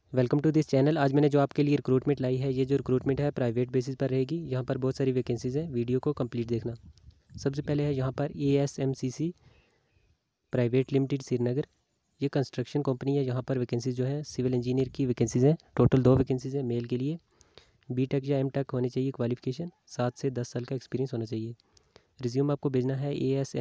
Welcome to this channel. आज मैंने जो आपके लिए रिक्रूटमेंट लाई है, ये जो रिक्रूटमेंट है प्राइवेट बेसिस पर रहेगी। यहाँ पर बहुत सारी वैकेंसीज़ हैं, वीडियो को कंप्लीट देखना। सबसे पहले है यहाँ पर ASMCC प्राइवेट लिमिटेड श्रीनगर। ये कंस्ट्रक्शन कंपनी है। यहाँ पर वैकेंसीज जो है सिविल इंजीनियर की वैकेंसीज़ हैं। टोटल 2 वैकेंसीज़ हैं मेल के लिए। BTech या M.Tech होनी चाहिए क्वालिफिकेशन, 7 से 10 साल का एक्सपीरियंस होना चाहिए। रिज्यूम आपको भेजना है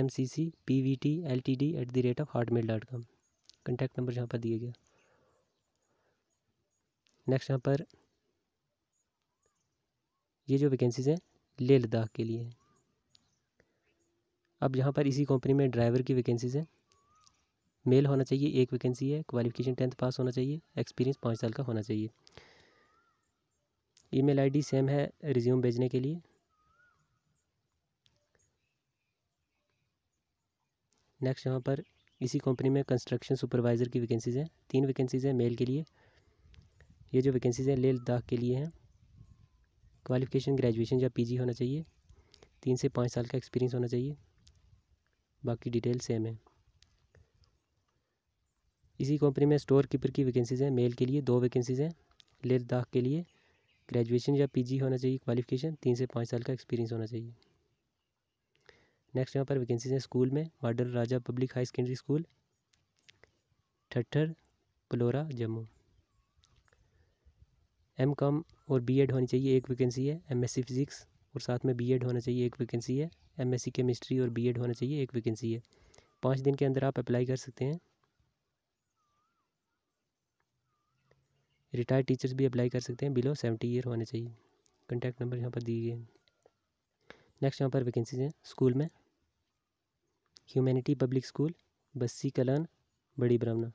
ASMCCPVT@hotmail.com। कॉन्टैक्ट नंबर यहाँ पर दिए गया। नेक्स्ट यहाँ पर ये जो वैकेंसीज़ हैं लेह लद्दाख के लिए है। अब यहाँ पर इसी कंपनी में ड्राइवर की वैकेंसीज़ हैं। मेल होना चाहिए, 1 वैकेंसी है। क्वालिफिकेशन 10th पास होना चाहिए। एक्सपीरियंस 5 साल का होना चाहिए। ईमेल आईडी सेम है रिज्यूम भेजने के लिए। नेक्स्ट यहाँ पर इसी कंपनी में कंस्ट्रक्शन सुपरवाइज़र की वैकेंसीज़ हैं। 3 वैकेंसीज़ हैं मेल के लिए। ये जो वैकेंसीज़ हैं लेह लद्दाख के लिए हैं। क्वालिफिकेशन ग्रेजुएशन या PG होना चाहिए। 3 से 5 साल का एक्सपीरियंस होना चाहिए। बाकी डिटेल सेम है। इसी कंपनी में स्टोर कीपर की वैकेंसीज़ हैं मेल के लिए। 2 वैकेंसीज़ हैं लेह लद्दाख के लिए। ग्रेजुएशन या PG होना चाहिए। क्वालिफिकेशन 3 से 5 साल का एक्सपीरियंस होना चाहिए। नेक्स्ट यहाँ पर वैकेंसीज हैं स्कूल में। Model Raja public high secondary school, Thathar, Palora, Jammu. M.Com और B.Ed होनी चाहिए, 1 वैकेंसी है। MSc फिज़िक्स और साथ में B.Ed होना चाहिए, 1 वैकेंसी है। MSc केमिस्ट्री और B.Ed होना चाहिए, 1 वैकेंसी है। 5 दिन के अंदर आप अप्लाई कर सकते हैं। रिटायर्ड टीचर्स भी अप्लाई कर सकते हैं, बिलो 70 ईयर होने चाहिए। कॉन्टैक्ट नंबर यहाँ पर दिए गए हैं। नेक्स्ट यहाँ पर वैकेंसीज हैं स्कूल में। Humanity public school, Bassi Kalan, Bari Brahmana.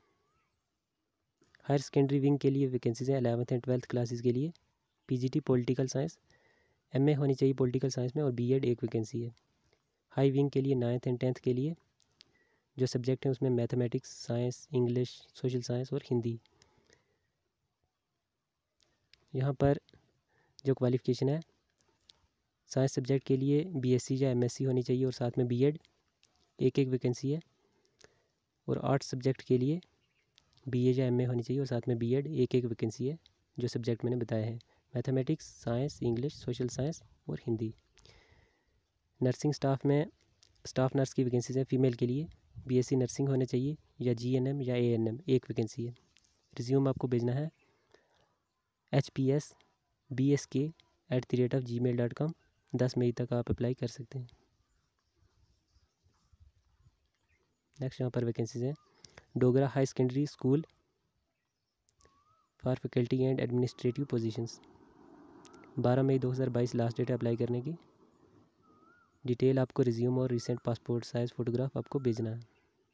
Higher secondary wing के लिए वैकेंसीज हैं 11th एंड 12th क्लासेस के लिए। PGT पॉलिटिकल साइंस, MA होनी चाहिए पॉलिटिकल साइंस में और B.Ed 1 वैकेंसी है। हाई विंग के लिए 9th एंड 10th के लिए जो सब्जेक्ट हैं उसमें mathematics, science, English, social science और हिंदी। यहाँ पर जो क्वालिफ़िकेशन है साइंस सब्जेक्ट के लिए BSc या MSc होनी चाहिए और साथ में B.Ed 1 वैकेंसी है। और आर्ट्स सब्जेक्ट के लिए BA या MA होनी चाहिए और साथ में B.Ed 1 वैकेंसी है। जो सब्जेक्ट मैंने बताया है mathematics, science, English, social science और हिंदी। नर्सिंग स्टाफ में स्टाफ नर्स की वैकेंसीज हैं फीमेल के लिए। BSc नर्सिंग होना चाहिए या GNM या ANM, 1 वैकेंसी है। रिज्यूम आपको भेजना है hpsbsk@gmail.com। 10 मई तक आप अप्लाई कर सकते हैं। नेक्स्ट यहाँ पर वैकेंसीज हैं Dogra high secondary school for faculty and administrative positions. 12 मई 2022 लास्ट डेट है अप्लाई करने की। डिटेल आपको रिज्यूम और रिसेंट पासपोर्ट साइज़ फ़ोटोग्राफ आपको भेजना है।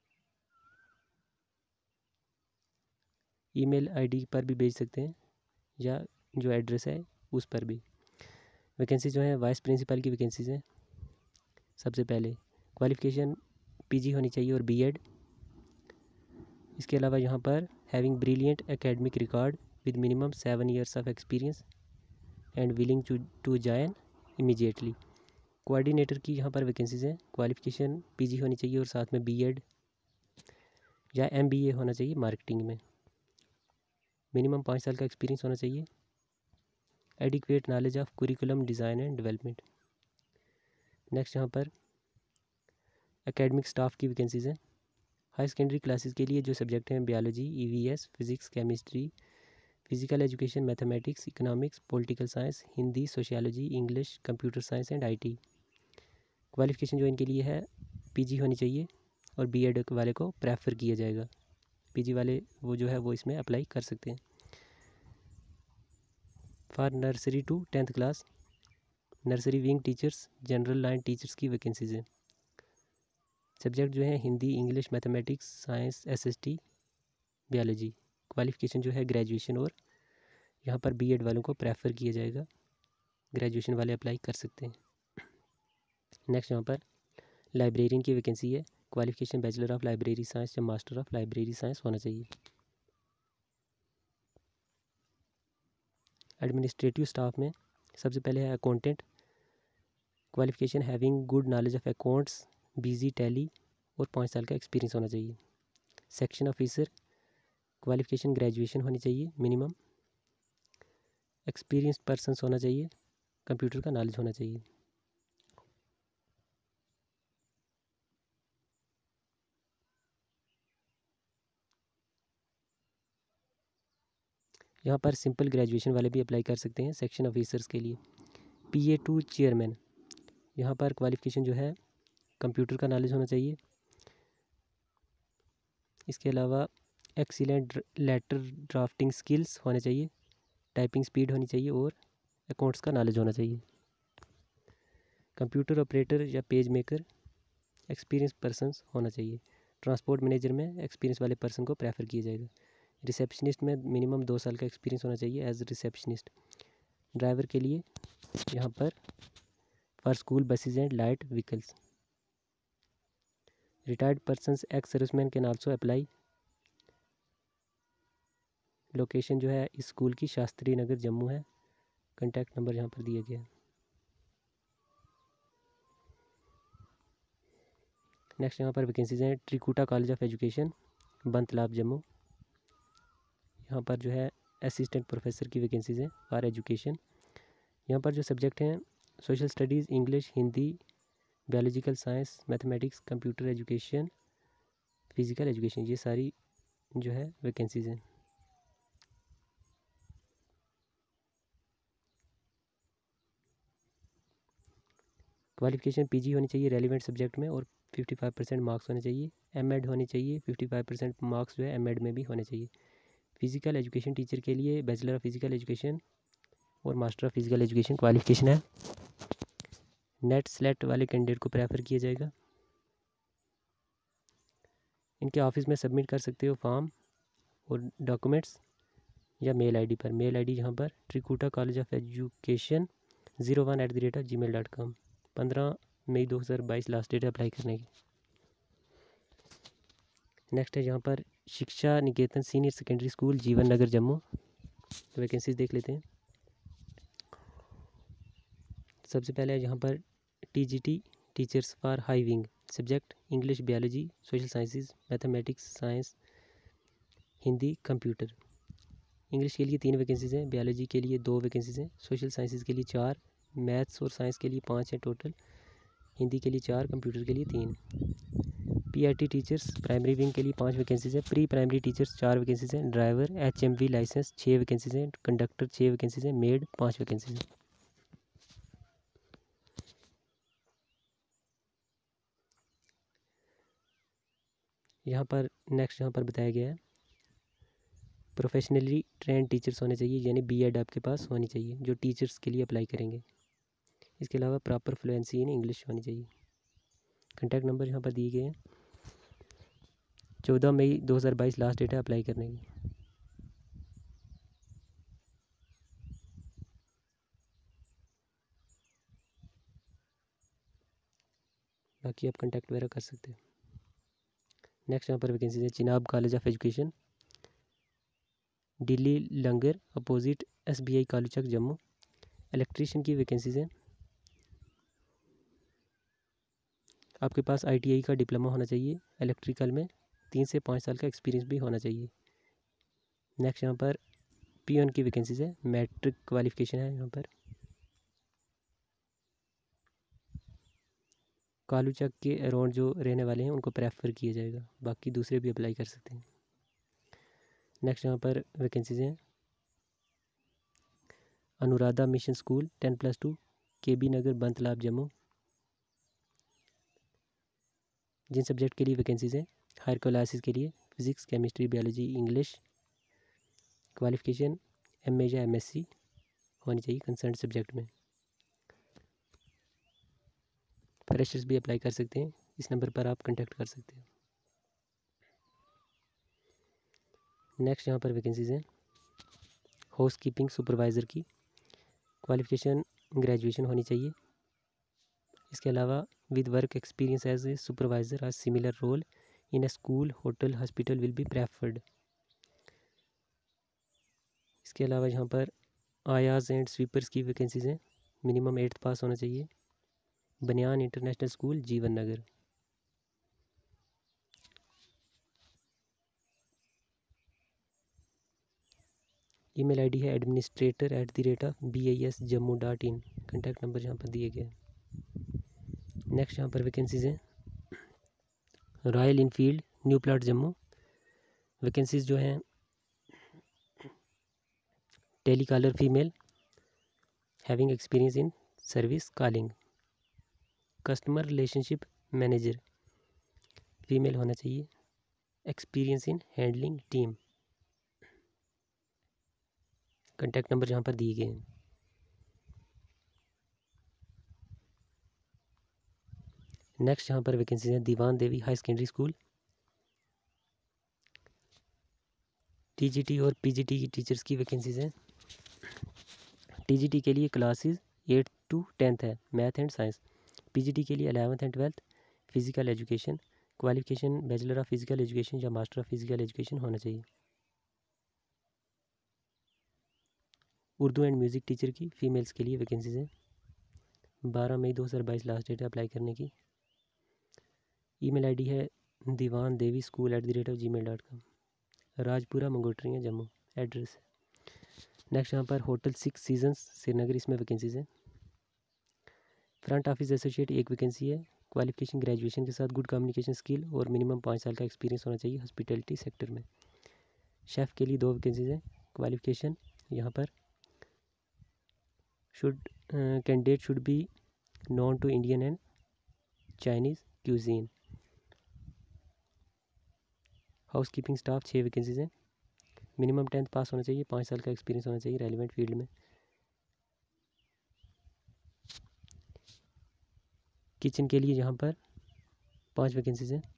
ईमेल आईडी पर भी भेज सकते हैं या जो एड्रेस है उस पर भी। वैकेंसी जो है वाइस प्रिंसिपल की वैकेंसीज़ हैं। सबसे पहले क्वालिफ़िकेशन PG होनी चाहिए और B.Ed। इसके अलावा यहाँ पर having brilliant academic record with minimum 7 years of experience and willing to join immediately. Coordinator की यहाँ पर वैकेंसीज़ हैं। क्वालिफ़िकेशन PG होनी चाहिए और साथ में B.Ed या MBA होना चाहिए मार्केटिंग में। मिनिमम 5 साल का एक्सपीरियंस होना चाहिए। Adequate knowledge of curriculum design and development. Next यहाँ पर एकेडमिक स्टाफ की वैकेंसीज़ हैं। हाई सेकेंडरी क्लासेस के लिए जो सब्जेक्ट हैं biology, EVS, physics, chemistry, physical education, mathematics, economics, political science, Hindi, sociology, English, computer science and IT। Qualification जो इनके लिए है PG होनी चाहिए और B.Ed वाले को प्रेफर किया जाएगा। PG वाले वो जो है वो इसमें अप्लाई कर सकते हैं। For nursery to 10th class nursery wing teachers, general line teachers की वैकेंसीज हैं। सब्जेक्ट जो है Hindi, English, mathematics, science, SST, biology. Qualification जो है ग्रेजुएशन और यहाँ पर B.Ed वालों को प्रेफर किया जाएगा। ग्रेजुएशन वाले अप्लाई कर सकते हैं। नेक्स्ट यहाँ पर लाइब्रेरियन की वैकेंसी है। Qualification bachelor of library science या मास्टर ऑफ लाइब्रेरी साइंस होना चाहिए। एडमिनिस्ट्रेटिव स्टाफ में सबसे पहले है accountant. Qualification having good knowledge of accounts, BZ Tally और 5 साल का एक्सपीरियंस होना चाहिए। सेक्शन ऑफिसर क्वालिफ़िकेशन ग्रेजुएशन होनी चाहिए मिनिमम। एक्सपीरियंस्ड पर्सन्स होना चाहिए, कंप्यूटर का नॉलेज होना चाहिए। यहाँ पर सिंपल ग्रेजुएशन वाले भी अप्लाई कर सकते हैं सेक्शन ऑफिसर्स के लिए। PA2 चेयरमैन, यहाँ पर क्वालिफ़िकेशन जो है कंप्यूटर का नॉलेज होना चाहिए। इसके अलावा एक्सीलेंट लेटर ड्राफ्टिंग स्किल्स होने चाहिए, टाइपिंग स्पीड होनी चाहिए और अकाउंट्स का नॉलेज होना चाहिए। कंप्यूटर ऑपरेटर या पेज मेकर एक्सपीरियंस पर्सन्स होना चाहिए। ट्रांसपोर्ट मैनेजर में एक्सपीरियंस वाले पर्सन को प्रेफर किया जाएगा। रिसेप्शनिस्ट में मिनिमम 2 साल का एक्सपीरियंस होना चाहिए एज रिसेप्शनिस्ट। ड्राइवर के लिए यहाँ पर for school buses and light vehicles. Retired persons ex serviceman can also apply. Location जो है इस स्कूल की शास्त्री नगर जम्मू है। कॉन्टैक्ट नंबर यहाँ पर दिया गया है। नेक्स्ट यहाँ पर वैकेंसीज हैं Trikuta college of education Bantalab Jammu. यहाँ पर जो है असिस्टेंट प्रोफेसर की वैकेंसीज हैं फॉर एजुकेशन। यहाँ पर जो सब्जेक्ट हैं social studies, English, Hindi, biological science, mathematics, computer education, physical education, ये सारी जो है वैकेंसीज हैं। क्वालिफिकेशन PG होनी चाहिए रेलिवेंट सब्जेक्ट में और 55% मार्क्स होने चाहिए। M.Ed होनी चाहिए, 55% मार्क्स जो है M.Ed में भी होने चाहिए। फिज़िकल एजुकेशन टीचर के लिए बैचलर ऑफ फिज़िकल एजुकेशन और master of physical education qualification है। नेट स्लेट वाले कैंडिडेट को प्रेफर किया जाएगा। इनके ऑफिस में सबमिट कर सकते हो फॉर्म और डॉक्यूमेंट्स या मेल आईडी पर। मेल आईडी यहाँ पर Trikuta college of education 01@gmail.com। 15 मई 2022 लास्ट डेट है अप्लाई करने की। नेक्स्ट है यहाँ पर शिक्षा निकेतन सीनियर सेकेंडरी स्कूल जीवन नगर जम्मू। तो वैकेंसीज देख लेते हैं। सबसे पहले है यहाँ पर TGT teachers for high wing subject English, biology, social sciences, mathematics, science, Hindi, computer. English के लिए 3 वैकेंसीज हैं, बायोलॉजी के लिए 2 वैकेंसीज हैं, सोशल साइंसेज के लिए 4, मैथ्स और साइंस के लिए 5 हैं टोटल, हिंदी के लिए 4, कंप्यूटर के लिए 3। PRT टीचर्स प्राइमरी विंग के लिए 5 वैकेंसीज हैं, प्री प्राइमरी टीचर्स 4 वैकेंसीज हैं, ड्राइवर HMV लाइसेंस 6 वैकेंसीज हैं, कंडक्टर 6 वैकेंसीज हैं, मेड 5 वैकेंसीज हैं। यहाँ पर नेक्स्ट यहाँ पर बताया गया है प्रोफेशनली ट्रेंड टीचर्स होने चाहिए, यानी B.Ed आपके पास होनी चाहिए जो टीचर्स के लिए अप्लाई करेंगे। इसके अलावा प्रॉपर फ्लुएंसी इन इंग्लिश होनी चाहिए। कॉन्टैक्ट नंबर यहाँ पर दिए गए हैं। 14 मई 2022 लास्ट डेट है अप्लाई करने की। बाकी आप कॉन्टैक्ट वगैरह कर सकते हैं। नेक्स्ट यहाँ पर वैकेंसी है Chenab college of education Delhi Langar opposite SBI Kaluchak Jammu. Electrician की वैकेंसीज हैं। आपके पास ITI का डिप्लोमा होना चाहिए इलेक्ट्रिकल में, 3 से 5 साल का एक्सपीरियंस भी होना चाहिए। नेक्स्ट यहाँ पर पियोन की वैकेंसीज है, मैट्रिक क्वालिफिकेशन है। यहाँ पर कालूचक के अराउंड जो रहने वाले हैं उनको प्रेफर किया जाएगा, बाकी दूसरे भी अप्लाई कर सकते हैं। नेक्स्ट यहाँ पर वैकेंसीज हैं Anuradha mission school 10+2 KB Nagar Bantalab Jammu. जिन सब्जेक्ट के लिए वैकेंसीज हैं हायर क्लासेस के लिए physics, chemistry, biology, English. Qualification MA या MSc होनी चाहिए कंसर्न सब्जेक्ट में। फ्रेशर्स भी अप्लाई कर सकते हैं, इस नंबर पर आप कांटेक्ट कर सकते हैं। नेक्स्ट यहाँ पर वैकेंसीज हैं हाउस कीपिंग सुपरवाइज़र की। क्वालिफिकेशन ग्रेजुएशन होनी चाहिए। इसके अलावा with work experience as a supervisor और similar role in a school, hotel, hospital will be preferred. इसके अलावा यहाँ पर आयाज़ एंड स्वीपर्स की वैकेंसीज हैं, मिनिमम 8th पास होना चाहिए। बनियान इंटरनेशनल स्कूल जीवन नगर। ईमेल आईडी है administrator@BISjammu.in। कॉन्टैक्ट नंबर यहाँ पर दिए गए। नेक्स्ट यहाँ पर वैकेंसीज हैं Royal Enfield new plot Jammu. Vacancies जो हैं telecaller female having experience in service calling. Customer relationship manager female होना चाहिए, experience in handling team. Contact number यहाँ पर दिए गए हैं। नेक्स्ट यहाँ पर वैकेंसीज हैं Diwan Devi high secondary school. TGT और पीजीटी की टीचर्स की वैकेंसीज हैं। टीजीटी के लिए क्लासेस 8 to 10 है, मैथ एंड साइंस। पीजीटी के लिए 11th and 12th physical education. Qualification bachelor of physical education या मास्टर ऑफ फिजिकल एजुकेशन होना चाहिए। उर्दू एंड म्यूज़िक टीचर की फ़ीमेल्स के लिए वैकेंसीज हैं। 12 मई 2022 लास्ट डेट है अप्लाई करने की। ईमेल आईडी है diwandevischool@gmail.com। Rajpura Mangotrian Jammu address. Next यहाँ पर होटल 6 सीजन्स श्रीनगर, इसमें वैकेंसीज हैं। फ्रंट ऑफिस एसोसिएट एक वैकेंसी है। क्वालिफिकेशन ग्रेजुएशन के साथ गुड कम्युनिकेशन स्किल और मिनिमम 5 साल का एक्सपीरियंस होना चाहिए हॉस्पिटैलिटी सेक्टर में। शेफ़ के लिए 2 वैकेंसीज हैं। क्वालिफिकेशन यहाँ पर candidate should be known to Indian and Chinese cuisine. House keeping staff 6 vacancies हैं। मिनिमम 10th पास होना चाहिए, 5 साल का एक्सपीरियंस होना चाहिए रेलिवेंट फील्ड में। किचन के लिए यहाँ पर 5 वैकेंसीज हैं।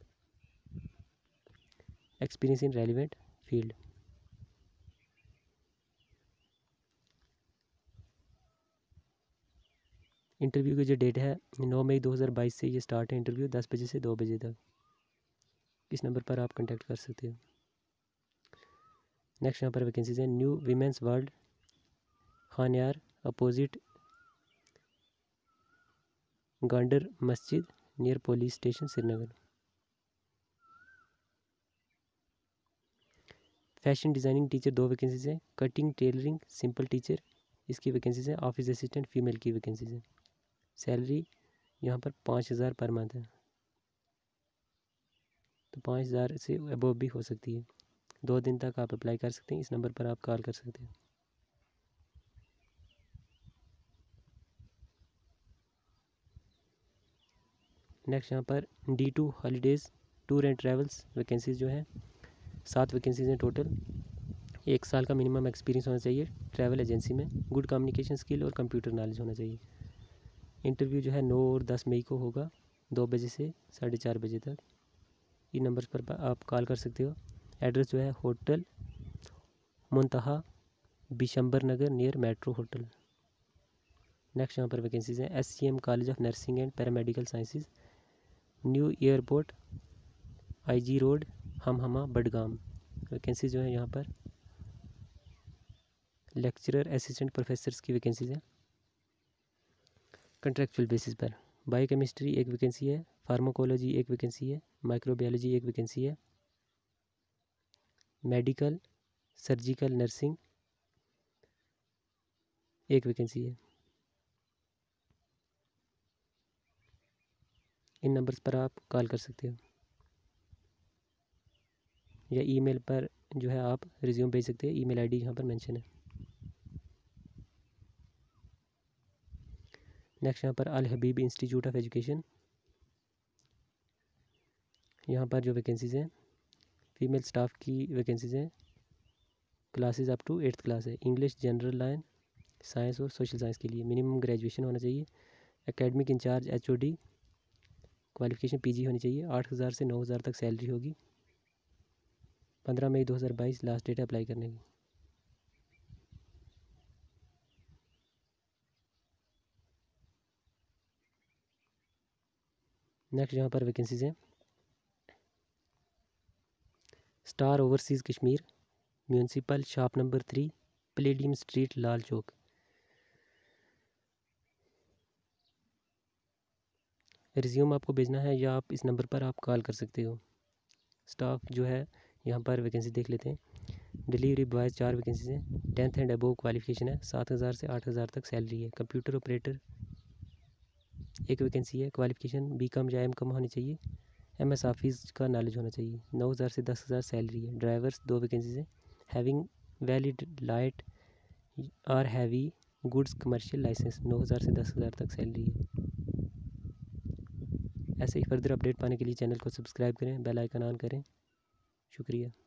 Experience in relevant field. Interview की जो डेट है 9 मई 2022 से ये स्टार्ट है इंटरव्यू, 10 बजे से 2 बजे तक। इस नंबर पर आप कांटेक्ट कर सकते हो। नेक्स्ट यहाँ पर वैकेंसीज हैं new women's world Khanyar opposite गांडर मस्जिद near police station Srinagar. Fashion designing teacher 2 vacancies हैं। कटिंग टेलरिंग सिंपल टीचर इसकी वैकेंसीज हैं। ऑफिस असिस्टेंट फीमेल की वैकेंसीज हैं। सैलरी यहाँ पर 5,000 पर मंथ है, तो 5,000 से अबव भी हो सकती है। 2 दिन तक आप अप्लाई कर सकते हैं। इस नंबर पर आप कॉल कर सकते हैं। नेक्स्ट यहाँ पर D2 holidays tour and travels vacancies जो है 7 वैकेंसीज हैं टोटल। 1 साल का मिनिमम एक्सपीरियंस होना चाहिए ट्रैवल एजेंसी में। गुड कम्युनिकेशन स्किल और कंप्यूटर नॉलेज होना चाहिए। इंटरव्यू जो है 9 और 10 मई को होगा, 2 बजे से 4:30 बजे तक। इन नंबर्स पर आप कॉल कर सकते हो। एड्रेस जो है hotel Muntaha Bishambar Nagar near metro hotel. Next यहाँ पर वैकेंसीज हैं SCM college of nursing and paramedical sciences new airport IG road Humhama Budgam. Vacancy जो है यहाँ पर लेक्चरर असिस्टेंट प्रोफेसर्स की वैकेंसीज हैं कंट्रेक्चुअल बेसिस पर। बायोकेमिस्ट्री एक वैकेंसी है। फार्माकोलॉजी एक वैकेंसी है। माइक्रोबायोलॉजी एक वैकेंसी है। मेडिकल सर्जिकल नर्सिंग एक वैकेंसी है। इन नंबर्स पर आप कॉल कर सकते हो या ईमेल पर जो है आप रिज्यूम भेज सकते हैं। ईमेल आईडी यहाँ पर मेंशन है। नेक्स्ट यहाँ पर Al Habib institute of education. यहाँ पर जो वैकेंसीज़ हैं फीमेल स्टाफ की वैकेंसीज़ हैं। Classes up to 8th class है। इंग्लिश जनरल लाइन साइंस और सोशल साइंस के लिए मिनिमम ग्रेजुएशन होना चाहिए। Academic incharge HOD qualification PG होनी चाहिए। 8,000 से 9,000 तक सैलरी होगी। 15 मई 2022 लास्ट डेट है अप्लाई करने की। नेक्स्ट यहाँ पर वैकेंसीज हैं star overseas Kashmir municipal shop number 3 palladium street Lal Chowk. Resume आपको भेजना है या आप इस नंबर पर आप कॉल कर सकते हो। स्टाफ जो है यहाँ पर वैकेंसी देख लेते हैं। डिलीवरी बॉय 4 वैकेंसीज हैं। 10th एंड अबोव क्वालिफिकेशन है। 7,000 से 8,000 तक सैलरी है। कंप्यूटर ऑपरेटर 1 वैकेंसी है। क्वालिफिकेशन BCom या M.Com होनी चाहिए। MS ऑफिस का नॉलेज होना चाहिए। 9,000 से 10,000 सैलरी है। ड्राइवर्स 2 वैकेंसीज हैं। हैविंग वैलिड लाइट और हैवी गुड्स कमर्शियल लाइसेंस। 9,000 से 10,000 तक सैलरी है। ऐसे ही फर्दर अपडेट पाने के लिए चैनल को सब्सक्राइब करें, बेल आइकन ऑन करें। शुक्रिया।